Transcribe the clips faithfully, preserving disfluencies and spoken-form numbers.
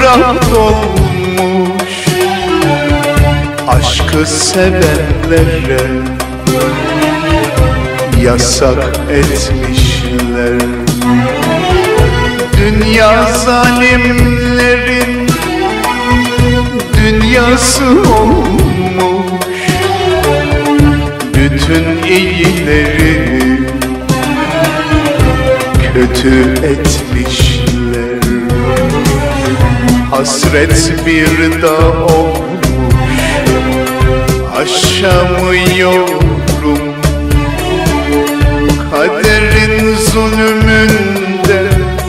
ızdırap dolmuş aşkı sevenlere yasak etmişler. Dünya zalimlerin dünyası olmuş, bütün iyileri kötü etmişler. Hasret bir dağ olmuş, aşamıyorum. Kaderin zulmünde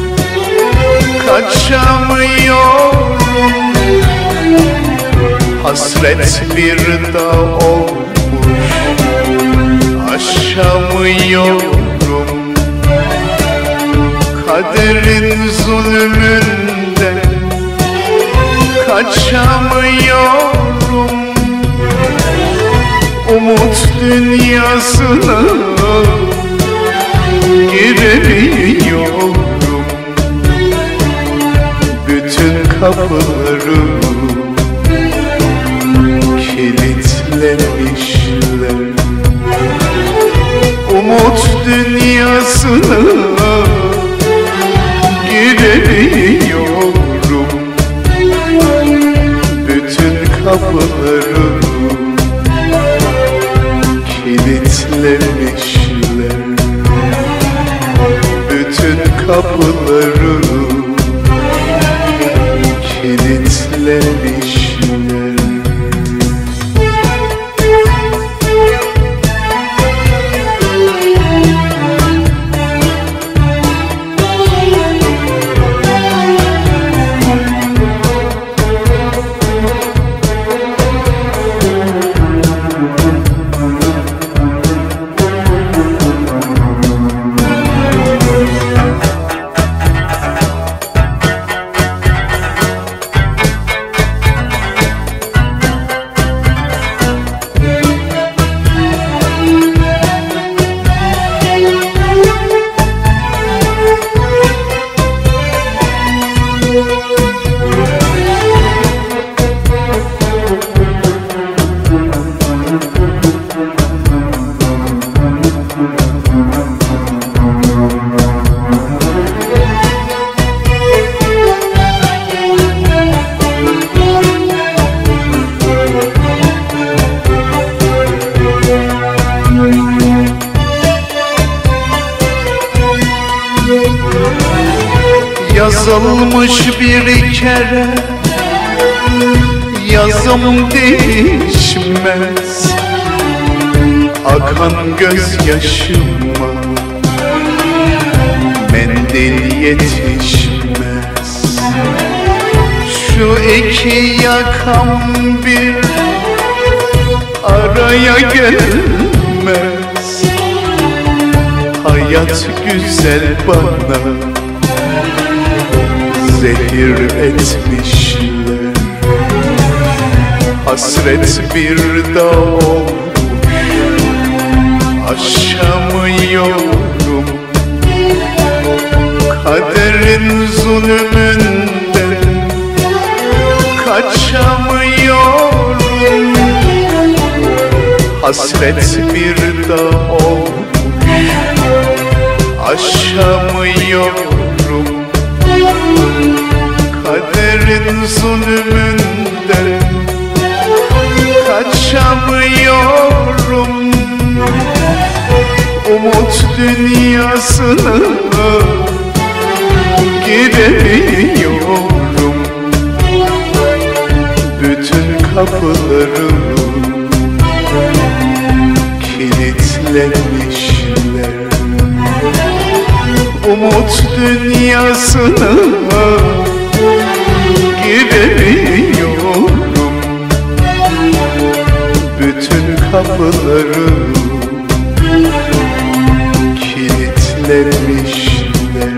kaçamıyorum. Hasret bir dağ olmuş, aşamıyorum. Kaderin zulmünde kaçamıyorum. Umut dünyasına giremiyorum. Bütün kapıları kilitlemişler. Umut dünyasına giremiyorum. Bütün kapıları kilitlemişler. Bütün kapıları kilitlemişler. Yazılmış bir kere yazım değişmez. Akan gözyaşıma mendil yetişmez. Şu iki yakam bir araya gelmez. Hayat güzel bana zehir etmişler. Hasret bir dağ olmuş, aşamıyorum. Kaderin zulmünde kaçamıyorum. Hasret bir dağ olmuş, aşamıyorum. Kaderin zulmünde kaçamıyorum. Umut dünyasına giremiyorum. Bütün kapıları kilitlemişler. Umut dünyasına giremiyorum. Bütün kapıları kilitlemişler.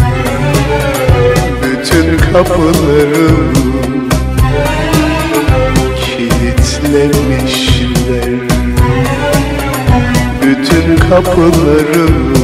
Bütün kapıları kilitlemişler. Bütün kapıları